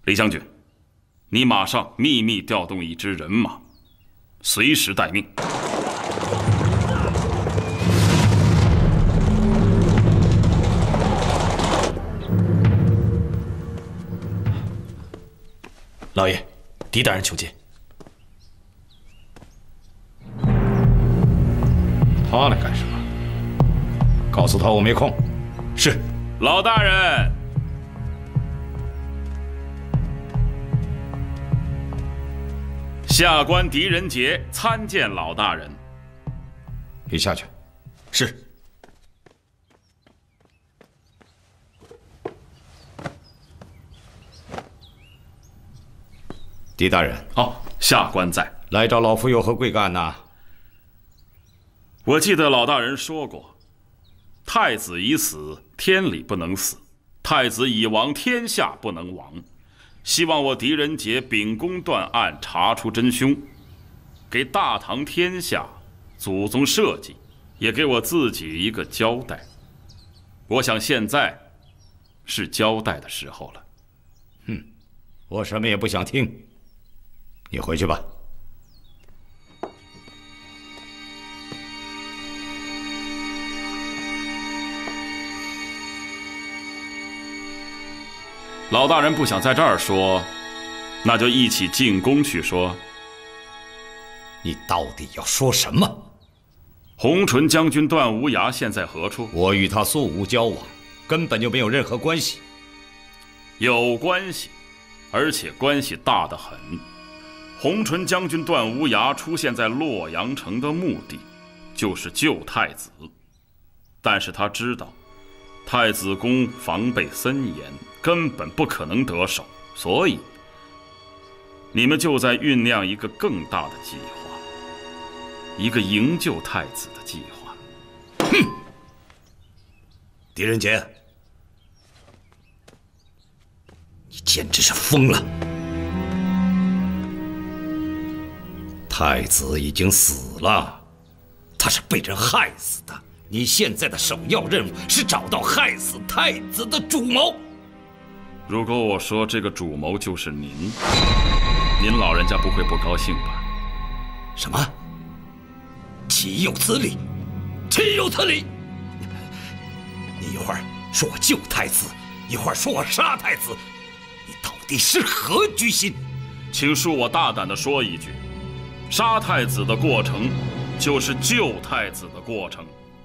李将军，你马上秘密调动一支人马，随时待命。 老爷，狄大人求见。 他来干什么？告诉他我没空。 是。 老大人。下官狄仁杰参见老大人。 你下去。 是。 狄大人。 哦，下官在。 来找老夫有何贵干呐？ 我记得老大人说过，太子已死，天理不能死；太子已亡，天下不能亡。希望我狄仁杰秉公断案，查出真凶，给大唐天下祖宗社稷，也给我自己一个交代。我想现在是交代的时候了。 我什么也不想听，你回去吧。 老大人不想在这儿说，那就一起进宫去说。 你到底要说什么？ 红唇将军段无涯现在何处？ 我与他素无交往，根本就没有任何关系。 有关系，而且关系大得很。红唇将军段无涯出现在洛阳城的目的，就是救太子。但是他知道，太子宫防备森严，根本不可能得手，所以你们就在酝酿一个更大的计划，一个营救太子的计划。 哼！狄仁杰，你简直是疯了！太子已经死了，他是被人害死的。你现在的首要任务是找到害死太子的主谋。 如果我说这个主谋就是您老人家不会不高兴吧？ 什么？岂有此理！岂有此理！你一会儿说我救太子，一会儿说我杀太子，你到底是何居心？ 请恕我大胆地说一句，杀太子的过程就是救太子的过程。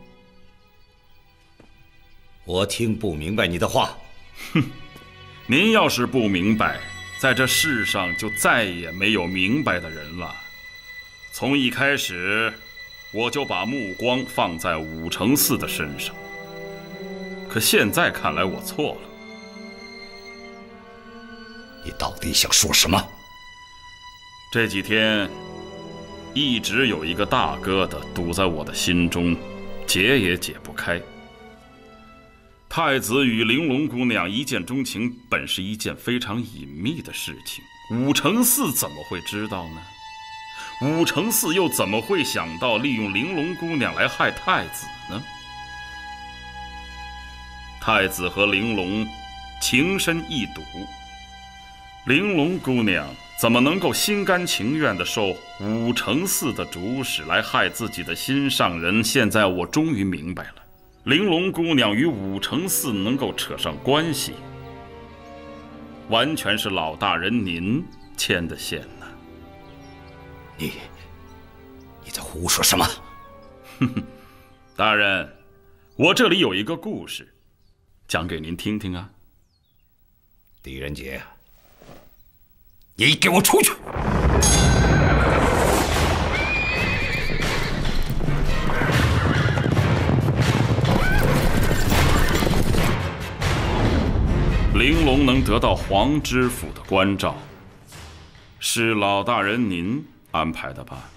我听不明白你的话。 哼，您要是不明白，在这世上就再也没有明白的人了。从一开始，我就把目光放在武承嗣的身上，可现在看来我错了。 你到底想说什么？ 这几天一直有一个大疙瘩堵在我的心中，解也解不开。太子与玲珑姑娘一见钟情，本是一件非常隐秘的事情，武承嗣怎么会知道呢？武承嗣又怎么会想到利用玲珑姑娘来害太子呢？太子和玲珑情深意笃，玲珑姑娘怎么能够心甘情愿地受武承嗣的主使来害自己的心上人？现在我终于明白了，玲珑姑娘与武承嗣能够扯上关系，完全是老大人您牵的线呢。 你在胡说什么？ 哼哼，大人，我这里有一个故事，讲给您听听啊。 狄仁杰，你给我出去！ 玲珑能得到皇知府的关照，是老大人您安排的吧？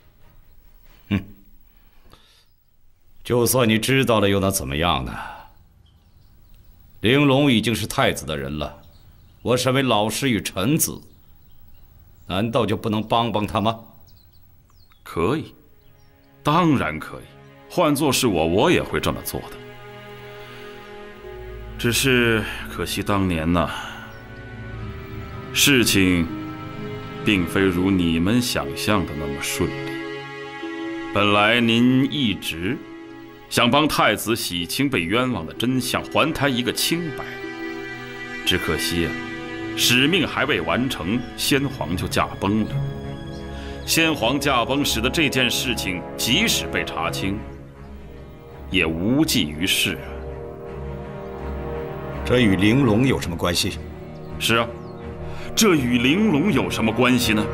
就算你知道了，又能怎么样呢？玲珑已经是太子的人了，我身为老师与臣子，难道就不能帮帮他吗？ 可以，当然可以。换作是我也会这么做的。只是可惜当年呢， 事情并非如你们想象的那么顺利。本来您一直想帮太子洗清被冤枉的真相，还他一个清白，只可惜使命还未完成，先皇就驾崩了。先皇驾崩，使得这件事情即使被查清，也无济于事啊。 这与玲珑有什么关系？ 是啊，这与玲珑有什么关系呢？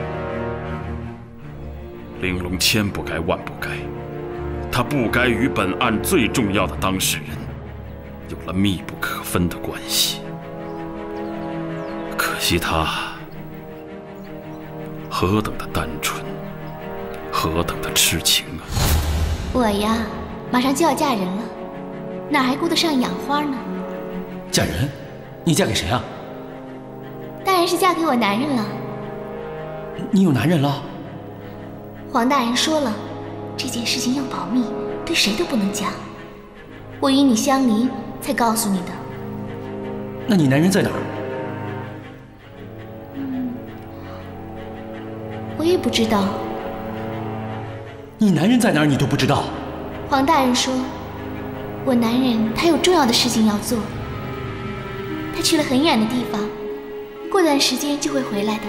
玲珑千不该万不该，她不该与本案最重要的当事人有了密不可分的关系。可惜她何等的单纯，何等的痴情啊！ 我呀，马上就要嫁人了，哪还顾得上养花呢？ 嫁人？你嫁给谁啊？ 当然是嫁给我男人了。 你有男人了？ 黄大人说了，这件事情要保密，对谁都不能讲。我与你相离，才告诉你的。 那你男人在哪儿？ 我也不知道。 你男人在哪儿？你都不知道？ 黄大人说，我男人他有重要的事情要做，他去了很远的地方，过段时间就会回来的。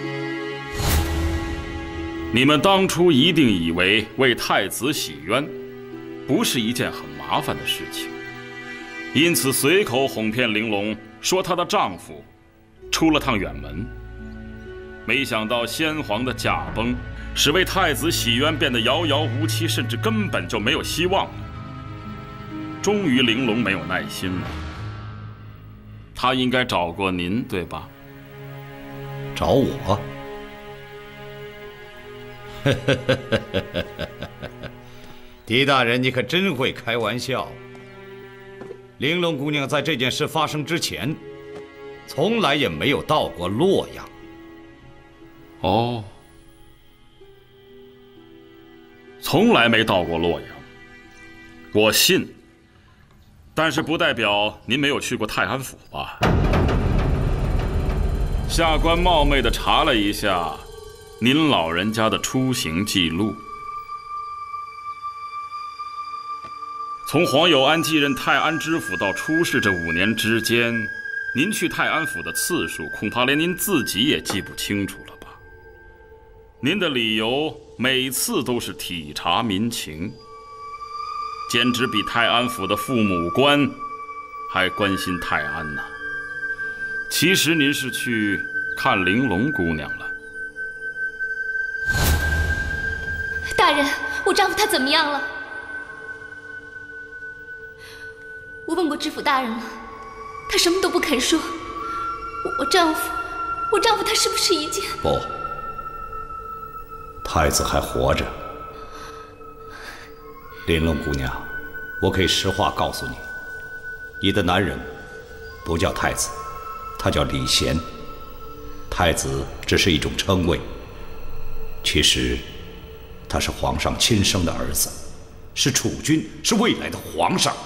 你们当初一定以为为太子洗冤不是一件很麻烦的事情，因此随口哄骗玲珑说她的丈夫出了趟远门。没想到先皇的驾崩使为太子洗冤变得遥遥无期，甚至根本就没有希望了。终于玲珑没有耐心了，她应该找过您，对吧？ 找我？狄大人，你可真会开玩笑。玲珑姑娘在这件事发生之前，从来也没有到过洛阳。 哦，从来没到过洛阳，我信。但是不代表您没有去过泰安府吧？下官冒昧地查了一下您老人家的出行记录，从黄有安继任泰安知府到出事这5年之间，您去泰安府的次数，恐怕连您自己也记不清楚了吧？您的理由每次都是体察民情，简直比泰安府的父母官还关心泰安呢。其实您是去看玲珑姑娘了。 大人，我丈夫他怎么样了？我问过知府大人了，他什么都不肯说。我丈夫他是不是已经…… 不，太子还活着。玲珑姑娘，我可以实话告诉你，你的男人不叫太子，他叫李贤。太子只是一种称谓，其实他是皇上亲生的儿子，是储君，是未来的皇上。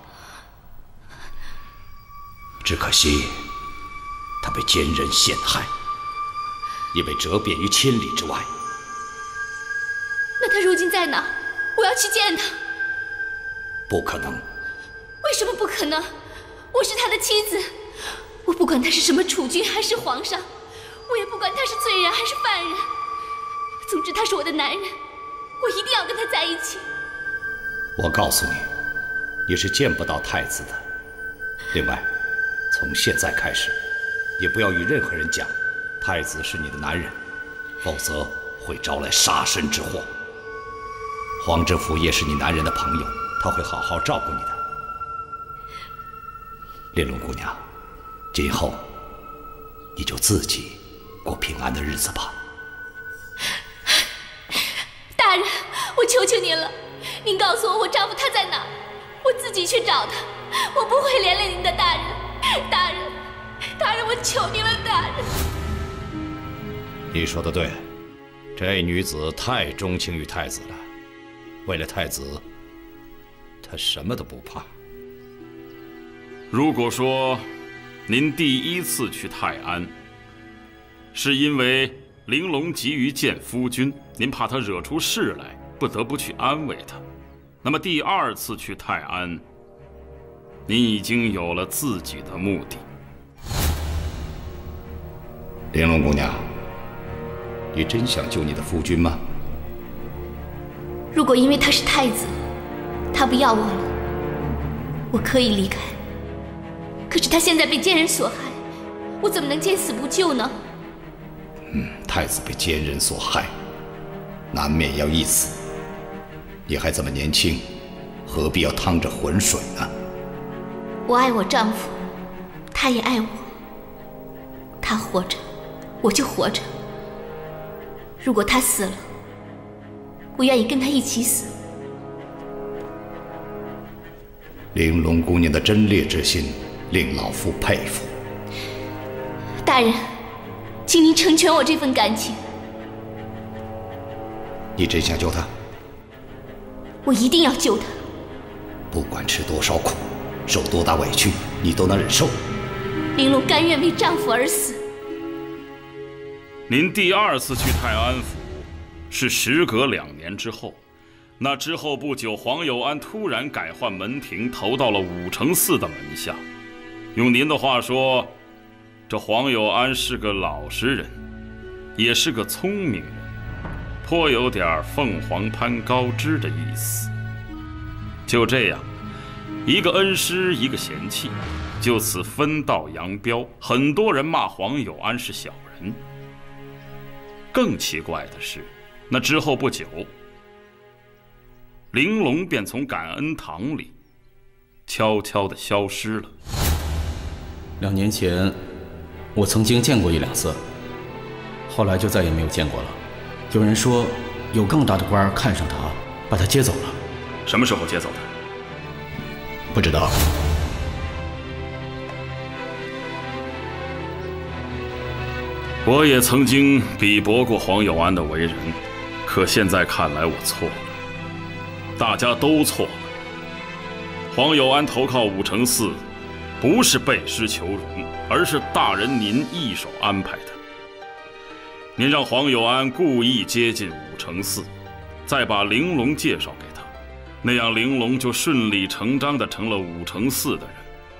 只可惜他被奸人陷害，也被折贬于千里之外。 那他如今在哪？我要去见他。 不可能。 为什么不可能？我是他的妻子，我不管他是什么储君还是皇上，我也不管他是罪人还是犯人。总之他是我的男人，我一定要跟他在一起。 我告诉你，你是见不到太子的。另外，从现在开始，也不要与任何人讲太子是你的男人，否则会招来杀身之祸。黄知府也是你男人的朋友，他会好好照顾你的。玲珑姑娘，今后你就自己过平安的日子吧。 大人，我求求您了，您告诉我丈夫他在哪儿，我自己去找他，我不会连累您的。大人，大人，我求您了，大人。 你说的对，这女子太钟情于太子了，为了太子，她什么都不怕。 如果说您第一次去泰安是因为玲珑急于见夫君，您怕他惹出事来，不得不去安慰他。那么第2次去泰安，您已经有了自己的目的。 玲珑姑娘，你真想救你的夫君吗？ 如果因为他是太子，他不要我了，我可以离开。可是他现在被奸人所害，我怎么能见死不救呢？ 太子被奸人所害，难免要一死。你还这么年轻，何必要趟着浑水呢？ 我爱我丈夫，他也爱我。他活着，我就活着。如果他死了，我愿意跟他一起死。 玲珑姑娘的贞烈之心，令老夫佩服。 大人，请您成全我这份感情。 你真想救他？ 我一定要救他。 不管吃多少苦，受多大委屈，你都能忍受。 玲珑甘愿为丈夫而死。 您第2次去泰安府，是时隔2年之后。那之后不久，黄有安突然改换门庭，投到了武承嗣的门下。用您的话说，这黄有安是个老实人，也是个聪明人，颇有点凤凰攀高枝的意思。就这样，一个恩师，一个贤妻，就此分道扬镳。很多人骂黄有安是小人。更奇怪的是，那之后不久，玲珑便从感恩堂里悄悄地消失了。 2年前，我曾经见过1、2次，后来就再也没有见过了。有人说，有更大的官看上他，把他接走了。 什么时候接走的？ 不知道。 我也曾经比驳过黄有安的为人，可现在看来我错了，大家都错了。黄有安投靠武承嗣，不是背师求荣，而是大人您一手安排的。您让黄有安故意接近武承嗣，再把玲珑介绍给他，那样玲珑就顺理成章地成了武承嗣的人。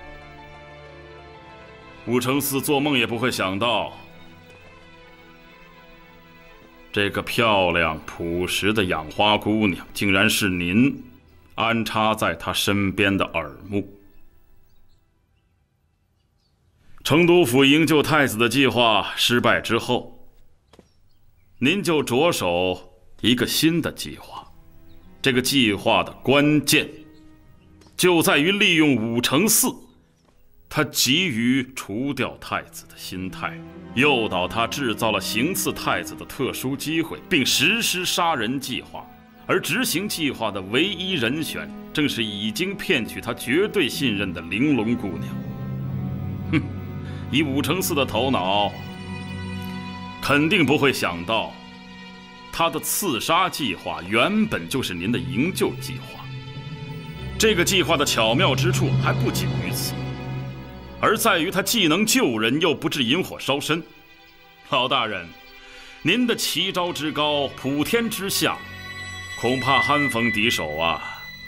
武承嗣做梦也不会想到，这个漂亮朴实的养花姑娘，竟然是您安插在她身边的耳目。成都府营救太子的计划失败之后，您就着手一个新的计划。这个计划的关键就在于利用武承嗣，他急于除掉太子的心态，诱导他制造了行刺太子的特殊机会，并实施杀人计划。而执行计划的唯一人选，正是已经骗取他绝对信任的玲珑姑娘。哼，以武承嗣的头脑，肯定不会想到，他的刺杀计划原本就是您的营救计划。这个计划的巧妙之处还不仅于此，而在于他既能救人，又不致引火烧身。老大人，您的奇招之高，普天之下，恐怕酣逢敌手啊！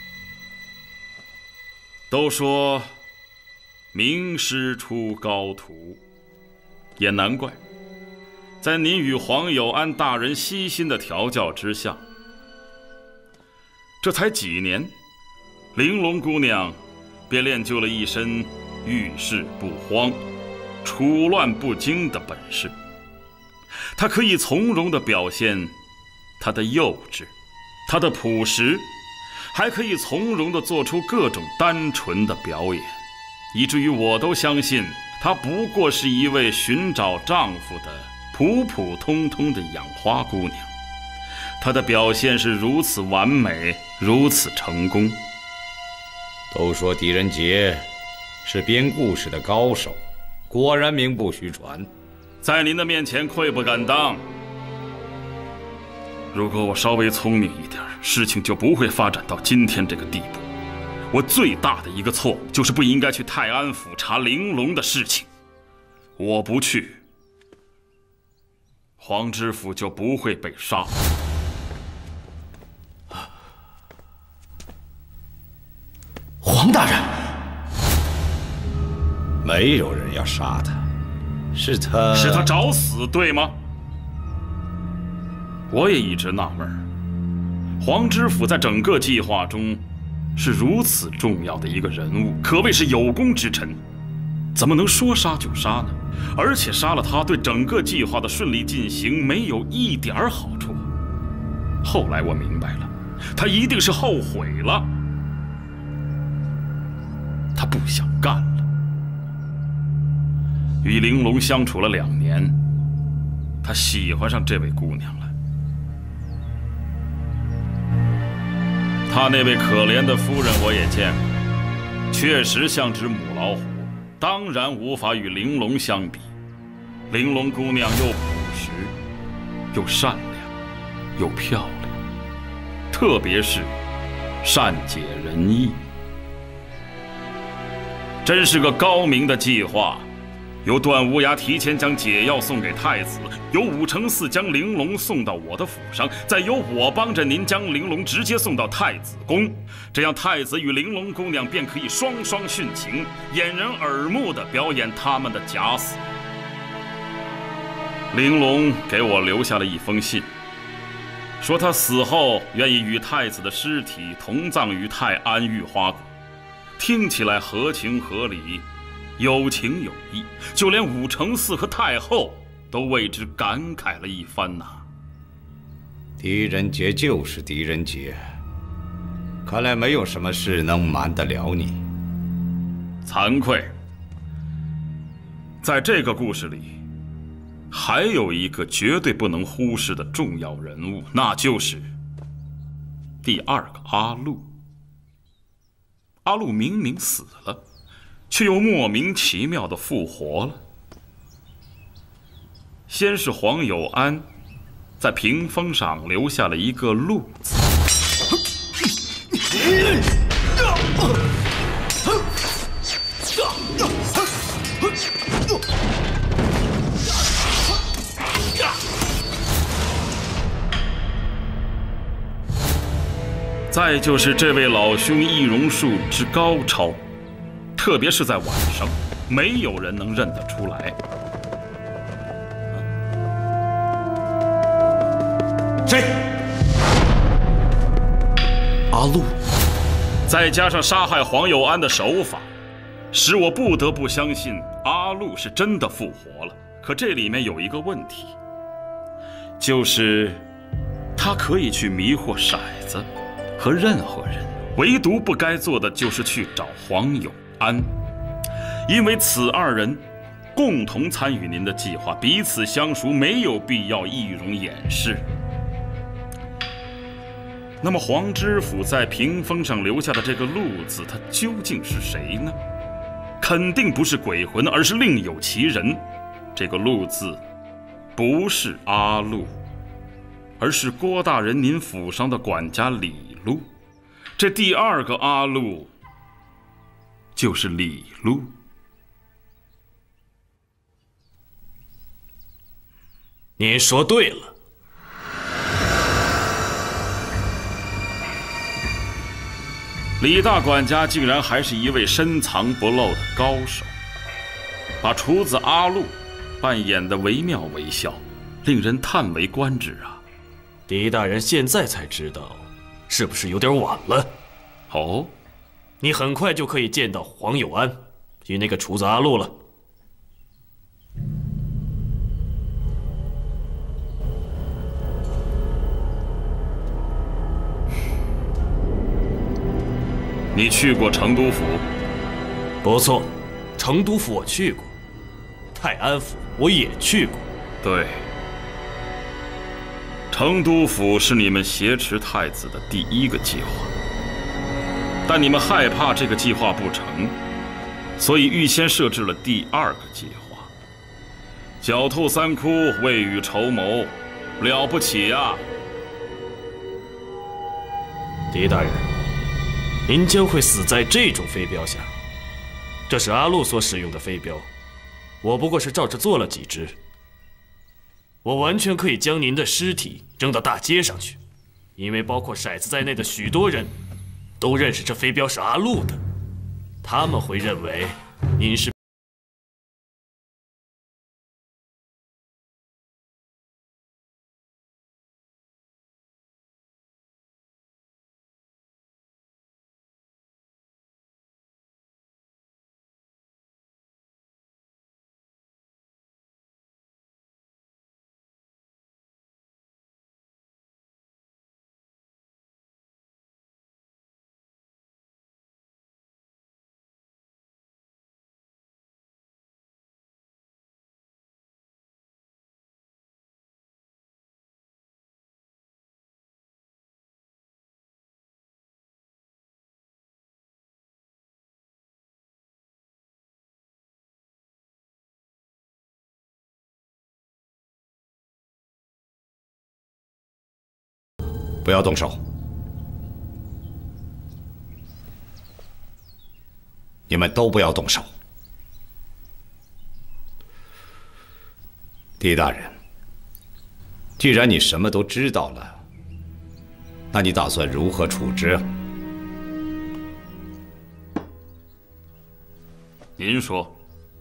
都说名师出高徒，也难怪，在您与黄有安大人悉心的调教之下，这才几年，玲珑姑娘便练就了一身遇事不慌、处乱不惊的本事。她可以从容地表现她的幼稚，她的朴实，还可以从容地做出各种单纯的表演，以至于我都相信她不过是一位寻找丈夫的普普通通的养花姑娘。她的表现是如此完美，如此成功。 都说狄仁杰是编故事的高手，果然名不虚传。 在您的面前愧不敢当。如果我稍微聪明一点，事情就不会发展到今天这个地步。我最大的一个错误就是不应该去泰安府查玲珑的事情。我不去， 黄知府就不会被杀。 黄大人， 没有人要杀他，是他找死，对吗？我也一直纳闷，黄知府在整个计划中是如此重要的一个人物，可谓是有功之臣，怎么能说杀就杀呢？而且杀了他，对整个计划的顺利进行没有一点好处。后来我明白了，他一定是后悔了。他不想干了。与玲珑相处了2年，他喜欢上这位姑娘了。他那位可怜的夫人我也见过，确实像只母老虎，当然无法与玲珑相比。玲珑姑娘又朴实，又善良，又漂亮，特别是善解人意。真是个高明的计划，由段无涯提前将解药送给太子，由武承嗣将玲珑送到我的府上，再由我帮着您将玲珑直接送到太子宫，这样太子与玲珑姑娘便可以双双殉情，掩人耳目地表演他们的假死。玲珑给我留下了一封信，说她死后愿意与太子的尸体同葬于泰安御花谷，听起来合情合理，有情有义，就连武承嗣和太后都为之感慨了一番呐。 狄仁杰就是狄仁杰，看来没有什么事能瞒得了你。 惭愧，在这个故事里，还有一个绝对不能忽视的重要人物，那就是第2个阿禄。阿禄明明死了，却又莫名其妙地复活了。先是黄有安在屏风上留下了一个禄字，再就是这位老兄易容术之高超，特别是在晚上，没有人能认得出来。 谁？阿禄。 再加上杀害黄有安的手法，使我不得不相信阿禄是真的复活了。可这里面有一个问题，就是他可以去迷惑骰子和任何人，唯独不该做的就是去找黄有安，因为此2人共同参与您的计划，彼此相熟，没有必要易容掩饰。那么黄知府在屏风上留下的这个禄字，他究竟是谁呢？肯定不是鬼魂，而是另有其人。这个禄字不是阿禄，而是郭大人您府上的管家李禄。这第2个阿禄就是李禄。 您说对了。 李大管家竟然还是一位深藏不露的高手，把厨子阿禄扮演得惟妙惟肖，令人叹为观止啊！ 狄大人现在才知道，是不是有点晚了？ 哦， 你很快就可以见到黄有安与那个厨子阿禄了。 你去过成都府？ 不错，成都府我去过，泰安府我也去过。 对，成都府是你们挟持太子的第1个计划，但你们害怕这个计划不成，所以预先设置了第2个计划。狡兔3窟，未雨绸缪，了不起啊！ 狄大人，您将会死在这种飞镖下。这是阿禄所使用的飞镖，我不过是照着做了几只。 我完全可以将您的尸体扔到大街上去，因为包括骰子在内的许多人都认识这飞镖是阿禄的，他们会认为您是。 不要动手！你们都不要动手！狄大人，既然你什么都知道了，那你打算如何处置？ 您说。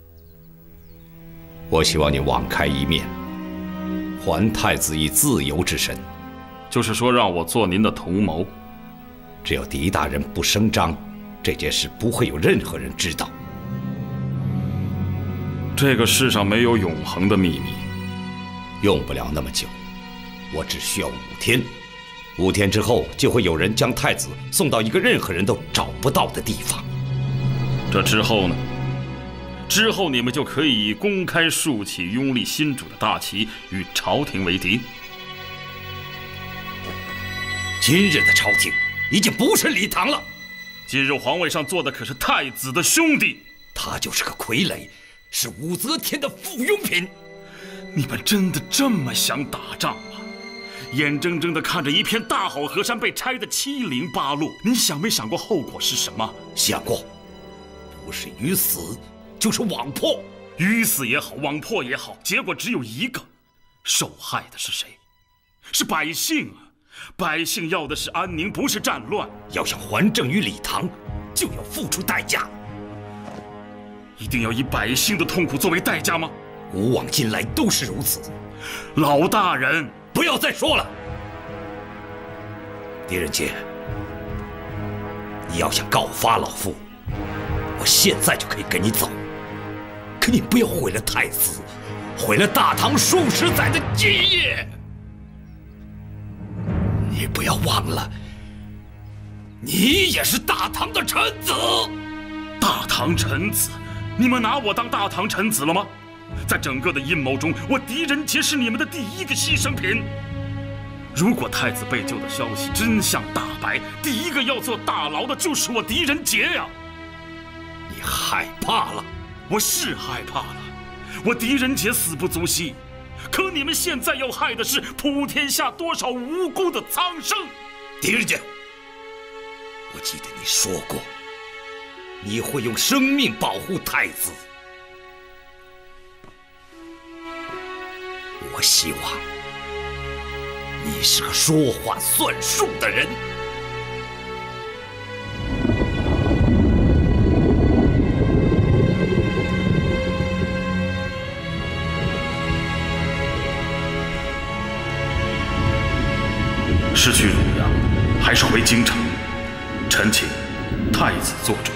我希望你网开一面，还太子以自由之身。 就是说，让我做您的同谋。 只要狄大人不声张，这件事不会有任何人知道。 这个世上没有永恒的秘密， 用不了那么久，我只需要5天。5天之后，就会有人将太子送到一个任何人都找不到的地方。 这之后呢？之后你们就可以公开竖起拥立新主的大旗，与朝廷为敌。 今日的朝廷已经不是礼堂了。 今日皇位上坐的可是太子的兄弟， 他就是个傀儡，是武则天的附庸品。 你们真的这么想打仗吗？眼睁睁地看着一片大好河山被拆得七零八落，你想没想过后果是什么？ 想过，不是鱼死，就是网破。 鱼死也好，网破也好，结果只有一个，受害的是谁？是百姓啊！百姓要的是安宁，不是战乱。 要想还政于礼堂，就要付出代价。 一定要以百姓的痛苦作为代价吗？ 古往今来都是如此。 老大人， 不要再说了。狄仁杰，你要想告发老夫，我现在就可以跟你走。可你不要毁了太子，毁了大唐数十载的基业。你不要忘了，你也是大唐的臣子。 大唐臣子？你们拿我当大唐臣子了吗？在整个的阴谋中，我狄仁杰是你们的第一个牺牲品。如果太子被救的消息真相大白，第一个要坐大牢的就是我狄仁杰呀！ 你害怕了？ 我是害怕了。我狄仁杰死不足惜。可你们现在要害的是普天下多少无辜的苍生！ 狄仁杰，我记得你说过，你会用生命保护太子。我希望你是个说话算数的人。 是去汝阳，还是回京城？臣请太子做主。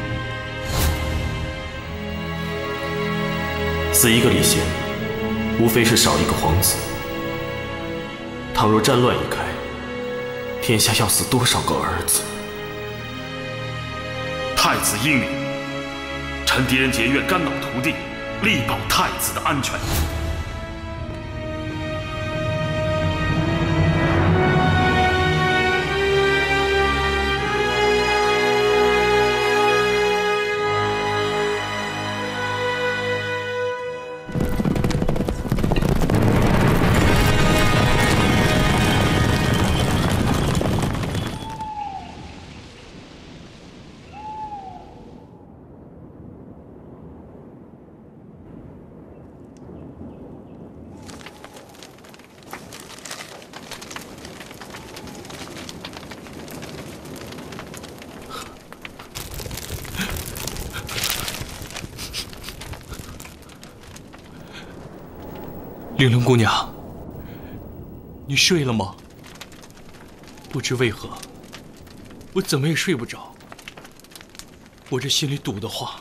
死一个李贤，无非是少一个皇子。倘若战乱一开，天下要死多少个儿子？ 太子英明，臣狄仁杰愿肝脑涂地，力保太子的安全。 玲珑姑娘，你睡了吗？不知为何，我怎么也睡不着。我这心里堵得慌，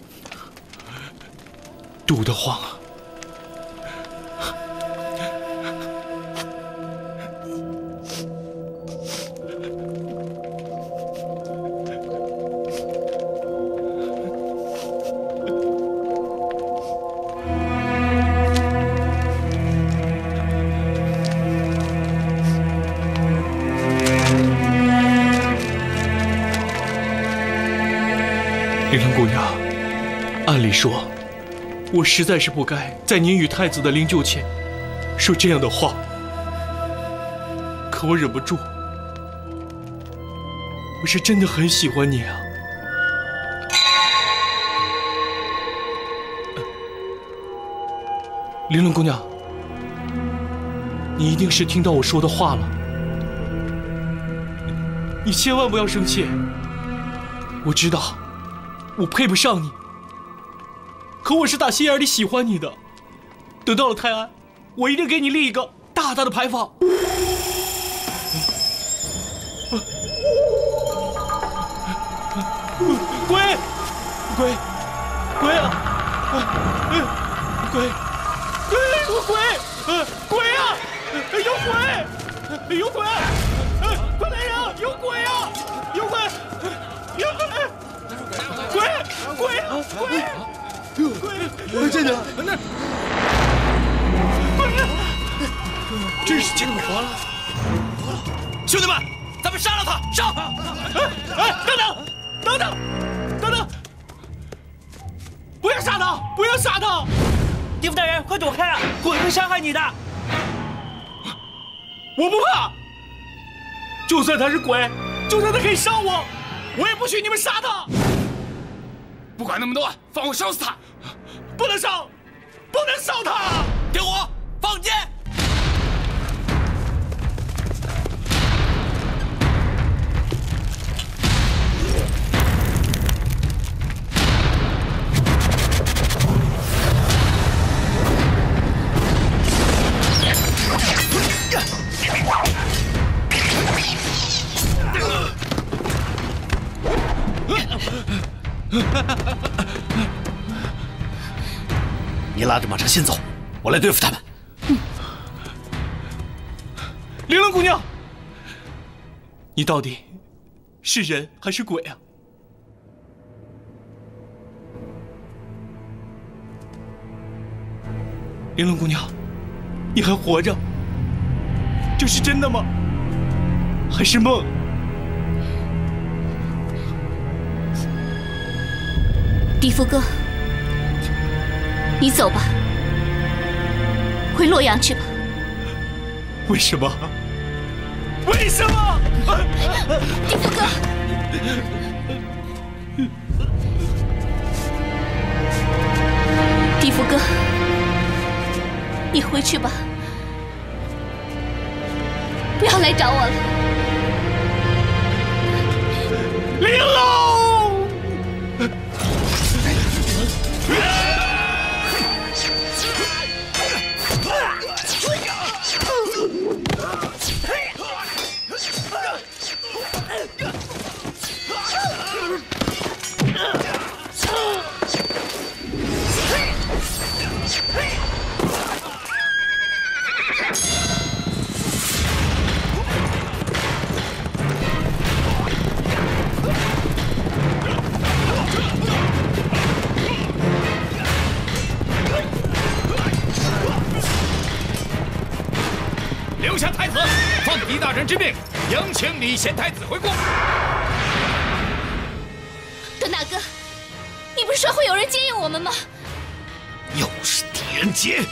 堵得慌啊！玲珑姑娘，按理说，我实在是不该在您与太子的灵柩前说这样的话，可我忍不住，我是真的很喜欢你啊！玲珑姑娘，你一定是听到我说的话了，你千万不要生气。我知道我配不上你，可我是打心眼里喜欢你的。等到了泰安，我一定给你立一个大大的牌坊。鬼，鬼，鬼啊！鬼，鬼啊！有鬼！有鬼！快来人！有鬼啊！有鬼！有鬼！鬼！真的？那真是见鬼了！ 兄弟们，咱们杀了他！上！ 等等！不要杀他！不要杀他！ 地府大人，快躲开啊！鬼会伤害你的。 我不怕，就算他是鬼，就算他可以杀我，我也不许你们杀他。 不管那么多，放火烧死他！ 不能烧，不能烧他！ 点火，放箭！你拉着马车先走，我来对付他们。 玲珑姑娘，你到底是人还是鬼啊？玲珑姑娘，你还活着？这是真的吗？还是梦？ 地福哥，你走吧，回洛阳去吧。 为什么？为什么？ 地福哥，地福哥，你回去吧，不要来找我了。 玲珑。 留下太子，奉狄大人之命，迎请李贤太子回宫。 段大哥，你不是说会有人接应我们吗？ 又是狄仁杰！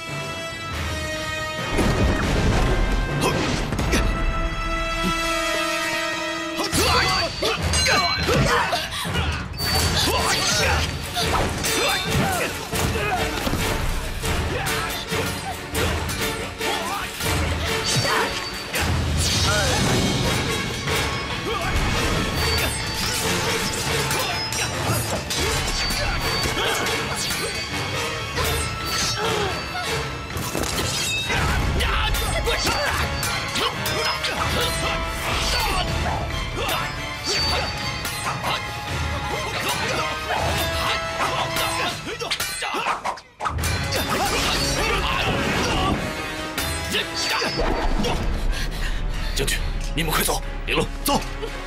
你们快走， 林龙， 走。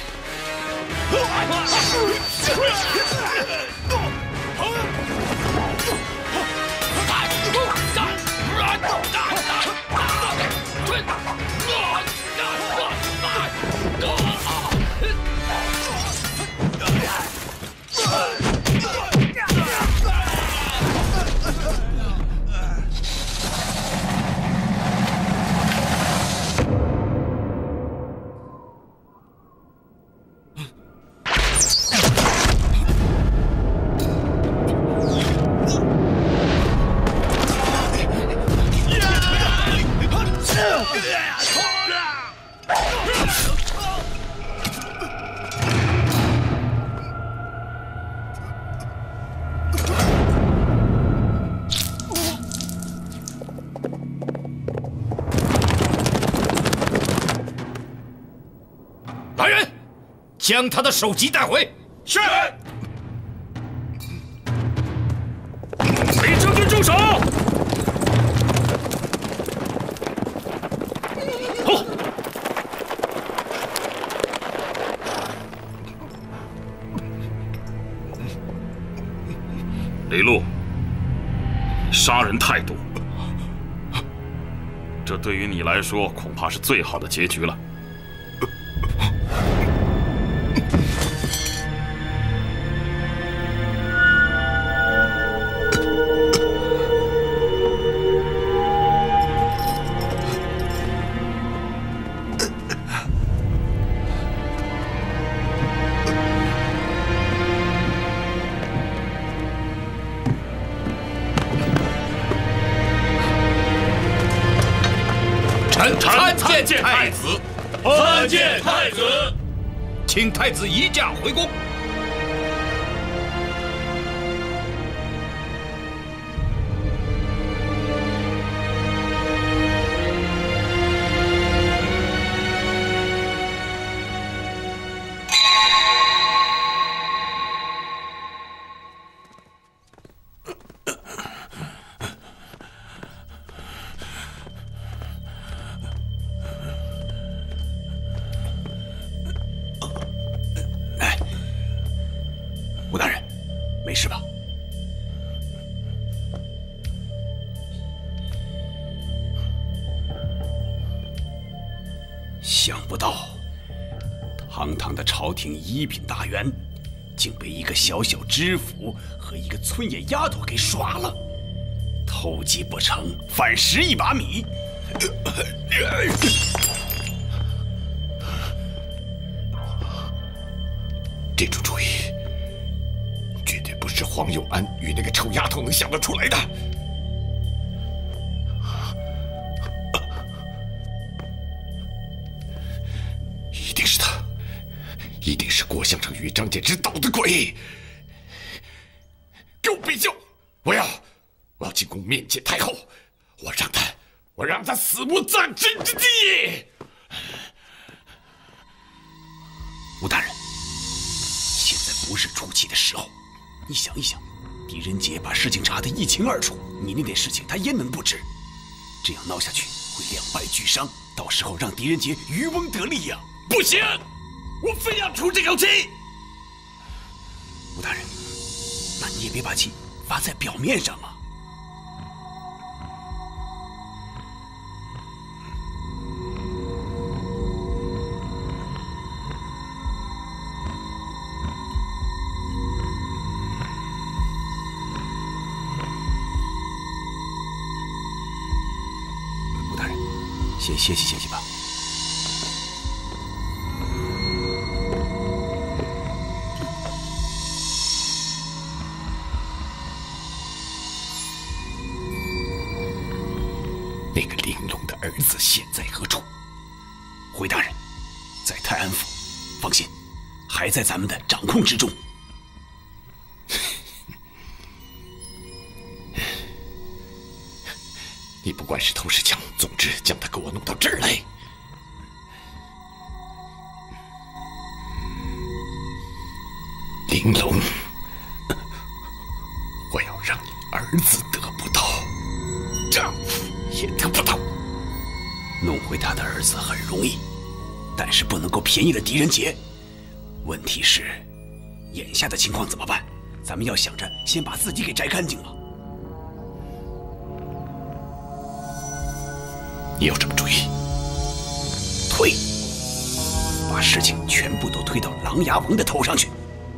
来人，将他的首级带回。 是。李将军住手！好。李禄，杀人太多，这对于你来说恐怕是最好的结局了。 参见太子， 参见太子， 请太子移驾回宫。 吴大人，没事吧？想不到，堂堂的朝廷一品大员，竟被一个小小知府和一个村野丫头给耍了。偷鸡不成反蚀一把米。 这出主意绝对不是黄有安与那个臭丫头能想得出来的。一定是他，一定是郭相成与张建之捣的鬼。给我备轿！我要进宫面见太后，我让他死无葬身之地。 吴大人，现在不是出气的时候。你想一想，狄仁杰把事情查得一清二楚，你那点事情他焉能不知？这样闹下去会两败俱伤，到时候让狄仁杰渔翁得利呀！ 不行，我非要出这口气。 吴大人，那你也别把气发在表面上啊。先歇息吧。 那个玲珑的儿子现在何处？ 回大人，在泰安府。放心，还在咱们的掌控之中。 你不管是偷是抢，总之将他给我弄到这儿来。玲珑，我要让你儿子得不到，丈夫也得不到。 弄回他的儿子很容易， 但是不能够便宜了狄仁杰。问题是，眼下的情况怎么办？咱们要想着先把自己给摘干净了。 你有什么主意？ 推，把事情全部都推到琅琊王的头上去。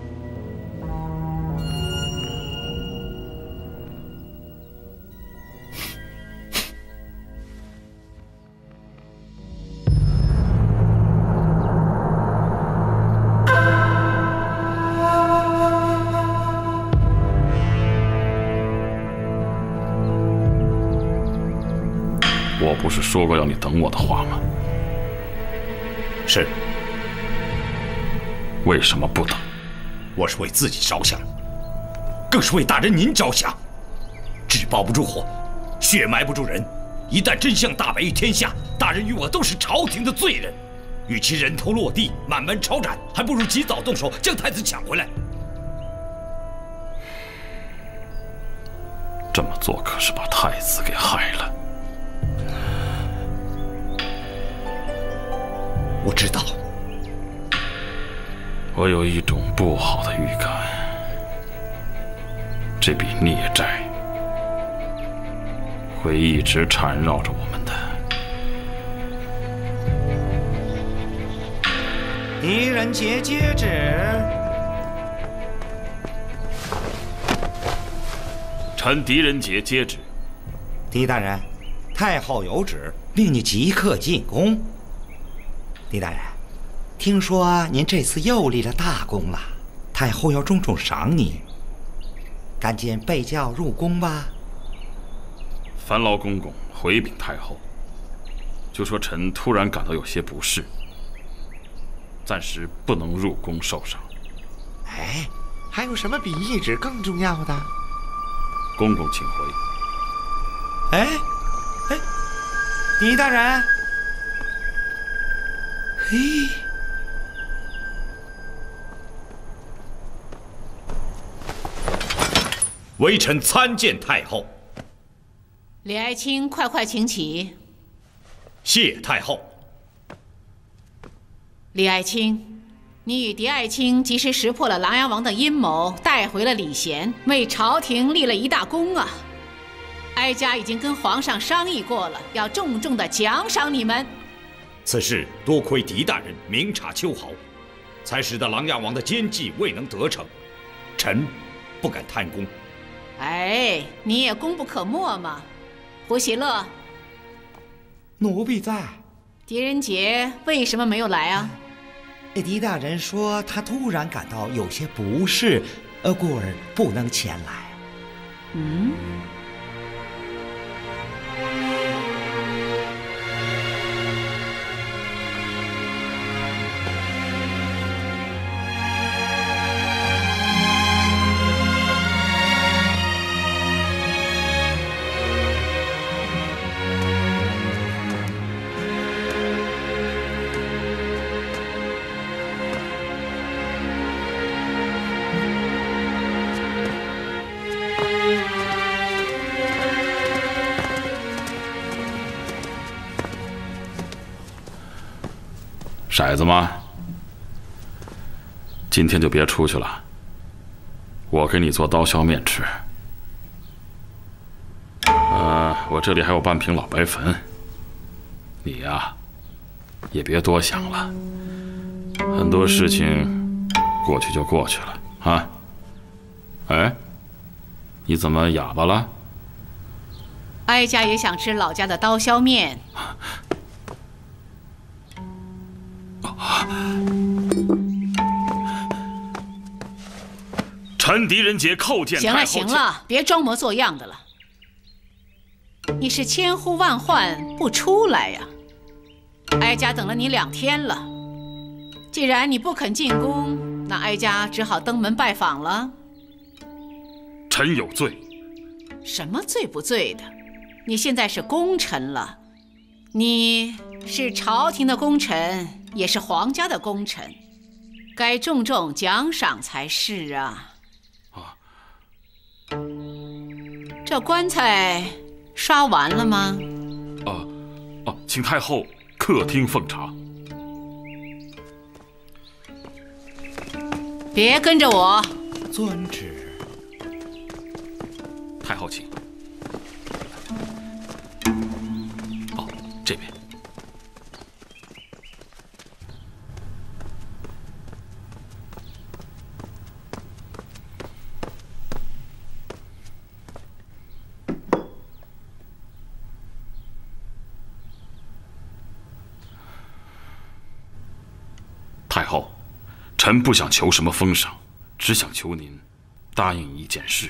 我不是说过要你等我的话吗？ 是。 为什么不等？ 我是为自己着想，更是为大人您着想。纸包不住火，血埋不住人。一旦真相大白于天下，大人与我都是朝廷的罪人。与其人头落地，慢慢抄斩，还不如及早动手将太子抢回来。 这么做可是把太子给害了。 我知道。 我有一种不好的预感，这笔孽债会一直缠绕着我们的。 狄仁杰接旨。 臣狄仁杰接旨。 狄大人，太后有旨，命你即刻进宫。狄大人，听说您这次又立了大功了，太后要重重赏你，赶紧备轿入宫吧。 烦劳公公回禀太后，就说臣突然感到有些不适，暂时不能入宫受赏。 哎，还有什么比懿旨更重要的？ 公公请回。 哎，狄大人，嘿。 微臣参见太后。 李爱卿，快请起。 谢太后。 李爱卿，你与狄爱卿及时识破了琅琊王的阴谋，带回了礼贤，为朝廷立了一大功啊！哀家已经跟皇上商议过了，要重重的奖赏你们。 此事多亏狄大人明察秋毫，才使得琅琊王的奸计未能得逞。臣不敢贪功。 哎，你也功不可没嘛。胡喜乐， 奴婢在。 狄仁杰为什么没有来啊？ 狄大人说他突然感到有些不适，故而不能前来。 嗯。 骰子吗？今天就别出去了，我给你做刀削面吃。我这里还有半瓶老白粉，你呀，也别多想了，很多事情过去就过去了啊。哎，你怎么哑巴了？ 哀家也想吃老家的刀削面。 臣狄仁杰叩见太后。 行了，别装模作样的了。你是千呼万唤不出来呀？哀家等了你2天了。既然你不肯进宫，那哀家只好登门拜访了。 臣有罪。 什么罪不罪的？你现在是功臣了，你是朝廷的功臣，也是皇家的功臣，该重重奖赏才是啊。这棺材刷完了吗？ 请太后客厅奉茶。 别跟着我。 遵旨。 太后请。哦，这边。太后，臣不想求什么封赏，只想求您答应一件事。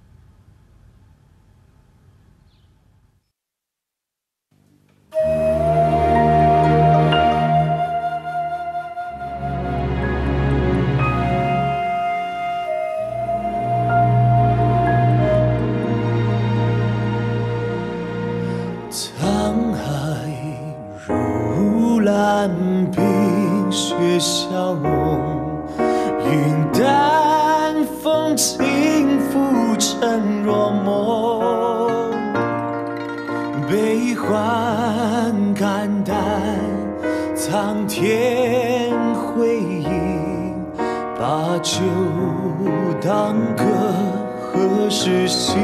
沧海如蓝，冰雪消融，云淡风轻，浮沉若梦。悲欢肝胆，苍天回应，把酒当歌，何时醒？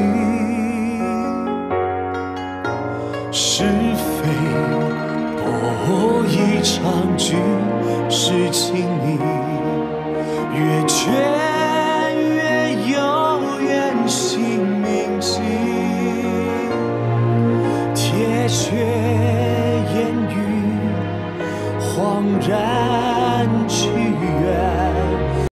是非博一场局，是情谊，越倦越有缘，心铭记。铁血烟雨，恍然。